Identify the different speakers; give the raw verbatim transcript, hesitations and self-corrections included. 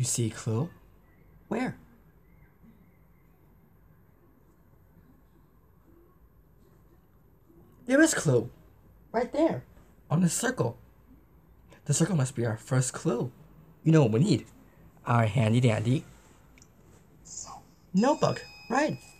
Speaker 1: see a clue? Where? There is a clue. Right there. On the circle. The circle must be our first clue. You know what we need? Our handy dandy notebook. Right.